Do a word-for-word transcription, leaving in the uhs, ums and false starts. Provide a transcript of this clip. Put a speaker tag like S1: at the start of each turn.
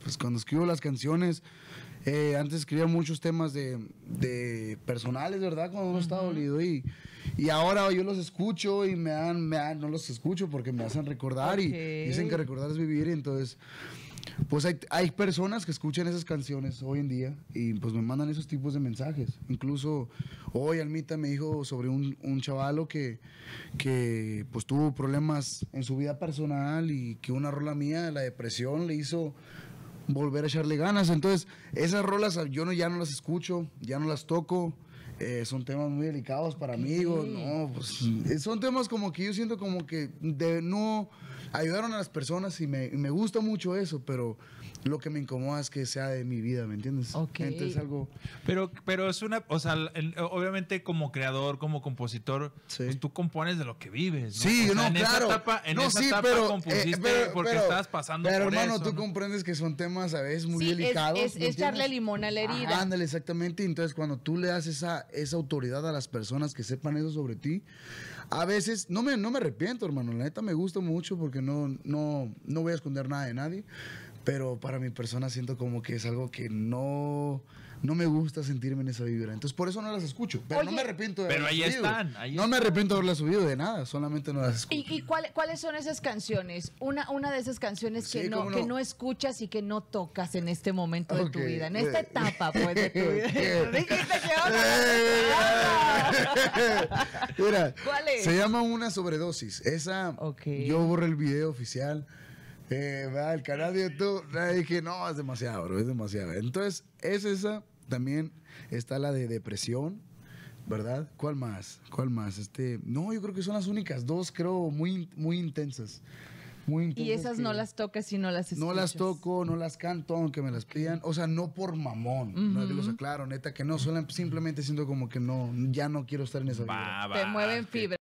S1: pues cuando escribo las canciones, eh, antes escribía muchos temas de, de personales, ¿verdad? Cuando uno uh-huh. está dolido y, y ahora yo los escucho y me dan, me dan, no los escucho porque me hacen recordar okay. y dicen que recordar es vivir y entonces... Pues hay, hay personas que escuchan esas canciones hoy en día y pues me mandan esos tipos de mensajes. Incluso hoy Almita me dijo sobre un, un chavalo que, que pues tuvo problemas en su vida personal y que una rola mía, la depresión, le hizo volver a echarle ganas. Entonces esas rolas yo no, ya no las escucho, ya no las toco. Eh, son temas muy delicados para okay. amigos, no, pues eh, son temas como que yo siento como que de, no ayudaron a las personas y me, y me gusta mucho eso, pero lo que me incomoda es que sea de mi vida, ¿me entiendes?
S2: Okay.
S1: Entonces algo...
S3: Pero, pero es una, o sea, el, obviamente como creador, como compositor, sí. pues tú compones de lo que vives, ¿no?
S1: Sí,
S3: o sea,
S1: no,
S3: en
S1: claro.
S3: Esa etapa, en
S1: no,
S3: esa
S1: sí,
S3: etapa
S1: pero,
S3: compusiste
S1: eh, pero,
S3: porque
S1: pero,
S3: estabas pasando
S1: pero,
S3: por
S1: hermano,
S3: eso.
S1: tú
S3: ¿no?
S1: comprendes que son temas a veces muy
S2: sí,
S1: delicados.
S2: Es, es, es echarle limón a la herida.
S1: Ajá, ándale, exactamente. Entonces cuando tú le das esa, esa autoridad a las personas que sepan eso sobre ti, a veces, no me, no me arrepiento, hermano, la neta me gusta mucho porque no, no, no voy a esconder nada de nadie, pero para mi persona siento como que es algo que no, no me gusta sentirme en esa vibra, entonces por eso no las escucho, pero Oye, no me arrepiento de
S3: pero
S1: haberlas
S3: ahí
S1: subido.
S3: están, ahí
S1: no
S3: están.
S1: me arrepiento de haberlas subido de nada, solamente no las escucho.
S2: ¿Y, y cuál, cuáles son esas canciones? Una, una de esas canciones que,
S1: sí,
S2: no,
S1: no.
S2: que no escuchas y que no tocas en este momento okay. de tu vida, en esta
S1: eh,
S2: etapa pues de tu vida. Dijiste que
S1: Mira,
S2: ¿cuál es?
S1: Se llama Una Sobredosis. Esa, okay. yo borré el video oficial. Eh, ¿verdad? El canal de YouTube. Le dije, no, es demasiado, bro, es demasiado. Entonces, es esa. También está la de depresión, ¿verdad? ¿Cuál más? ¿Cuál más? Este, no, yo creo que son las únicas dos, creo, muy, muy intensas. Muy intensas.
S2: Y esas no las tocas y no las escuchas.
S1: No las toco, no las canto, aunque me las pidan. O sea, no por mamón. Uh-huh. No, los aclaro, neta, que no, solo simplemente siento como que no, ya no quiero estar en esa vida.
S2: Te mueven fibra.